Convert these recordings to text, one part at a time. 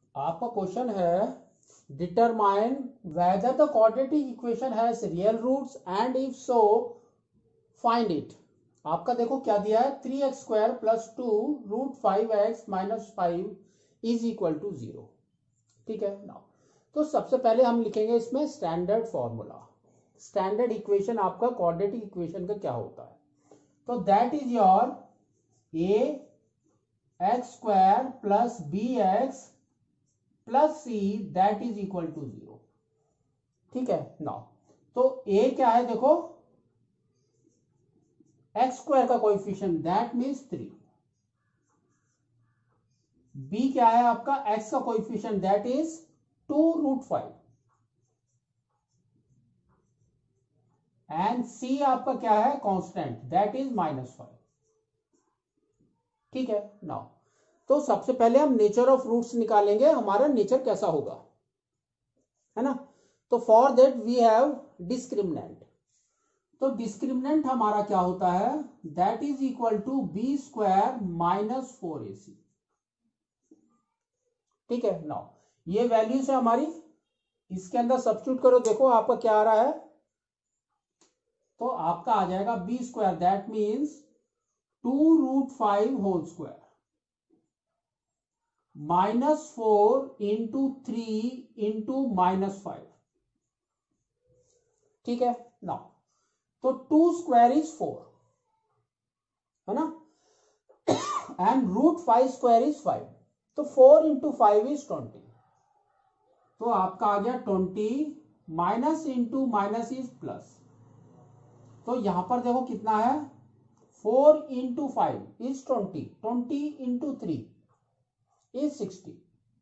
आपका क्वेश्चन है determine whether the quadratic equation has real roots and if so find it. आपका देखो क्या दिया है, 3x² + 2 √5x - 5 is equal to 0। ठीक है ना। तो सबसे पहले हम लिखेंगे इसमें स्टैंडर्ड फॉर्मूला। स्टैंडर्ड इक्वेशन आपका क्वाड्रेटिक इक्वेशन का क्या होता है, तो that is your ax² + bx + c that is equal to 0। ठीक है ना। तो a क्या है देखो, x² का कोएफिशिएंट दैट मीन्स 3। b क्या है आपका, x का coefficient that is 2√5 and c आपका क्या है, कांस्टेंट दैट इज -5। ठीक है ना। तो सबसे पहले हम नेचर ऑफ रूट्स निकालेंगे, हमारा नेचर कैसा होगा, है ना। तो for that we have discriminant. तो डिस्क्रिमिनेंट हमारा क्या होता है, that is equal to b² - 4ac। ठीक है ना। ये वैल्यूज है हमारी, इसके अंदर सब्स्टिट्यूट करो, देखो आपका क्या आ रहा है। तो आपका आ जाएगा b² that means 2√5 whole square -4 × 3 × -5। ठीक है ना। तो 2² इज 4, है ना, एंड √5² इज 5। तो 4 × 5 इज 20। तो आपका आ गया 20, minus into minus is plus. तो यहां पर देखो कितना है, 4 × 5 इज 20, 20 × 3 इज 60।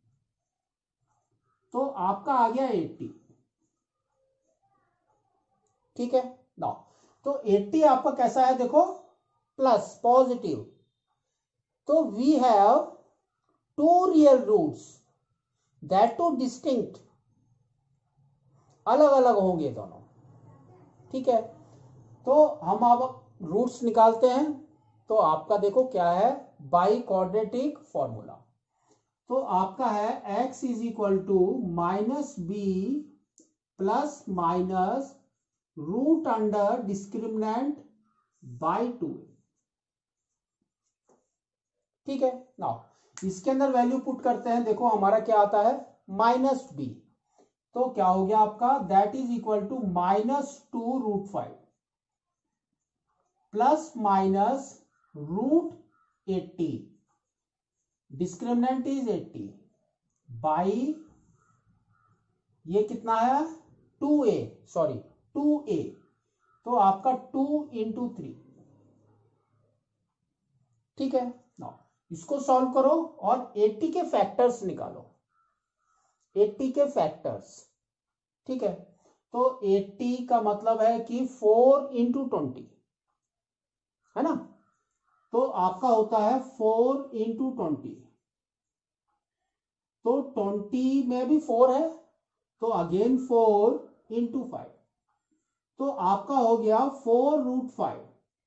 तो आपका आ गया 80। ठीक है ना। तो 80 आपका कैसा है देखो, प्लस पॉजिटिव। तो we have 2 real roots that two distinct, अलग अलग होंगे दोनों। ठीक है। तो हम अब रूट्स निकालते हैं। तो आपका देखो क्या है, बाई क्वाड्रेटिक फॉर्मूला। तो आपका है x is equal to -b ± root under discriminant by 2। ठीक है ना। इसके अंदर वैल्यू पुट करते हैं, देखो हमारा क्या आता है, -b। तो क्या हो गया आपका, that is equal to -2√5 ±√80, discriminant is 80 by, ये कितना है 2a, सॉरी 2a। तो आपका 2 × 3। ठीक है ना। इसको सॉल्व करो और 80 के फैक्टर्स निकालो, 80 के फैक्टर्स। ठीक है। तो 80 का मतलब है कि 4 × 20, है ना। तो आपका होता है 4 × 20। तो 20 में भी 4 है, तो अगेन 4 × 5। तो आपका हो गया 4√5।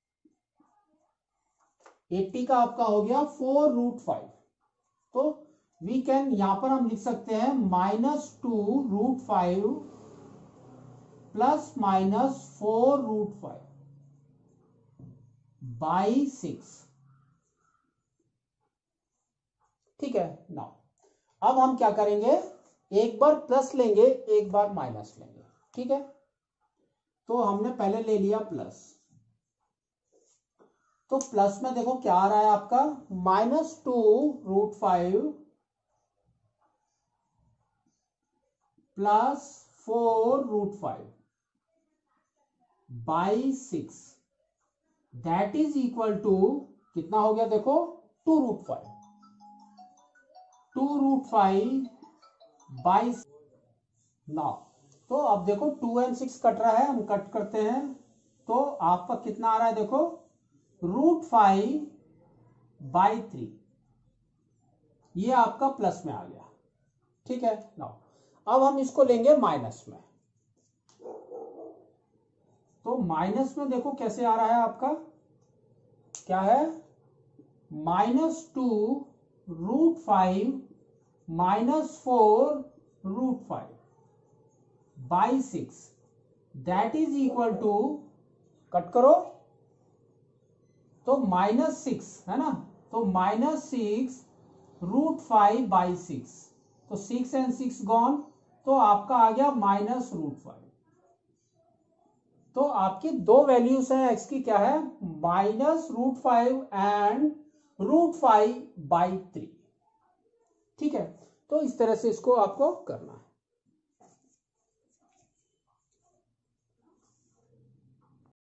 80 का आपका हो गया 4√5। तो वी कैन, यहां पर हम लिख सकते हैं -2√5 ±4√5 बाई 6। ठीक है ना। अब हम क्या करेंगे, एक बार प्लस लेंगे, एक बार माइनस लेंगे। ठीक है। तो हमने पहले ले लिया प्लस। तो प्लस में देखो क्या आ रहा है आपका, -2√5 +4√5 by 6 that is equal to, कितना हो गया देखो, 2√5 बाई नाउ। तो अब देखो 2 और 6 कट रहा है, हम कट करते हैं। तो आपका कितना आ रहा है देखो, √5 बाई 3। ये आपका प्लस में आ गया। ठीक है नाउ। अब हम इसको लेंगे माइनस में। तो माइनस में देखो कैसे आ रहा है आपका, क्या है, -2√5 -4√5 by 6 that is equal to, cut करो तो -6 है ना, तो -6√5 बाई 6, तो 6 and 6 गॉन, तो आपका आ गया -√5। तो आपकी दो वैल्यूज हैं एक्स की, क्या है, -√5 एंड √5 बाई 3। ठीक है, तो इस तरह से इसको आपको करना है।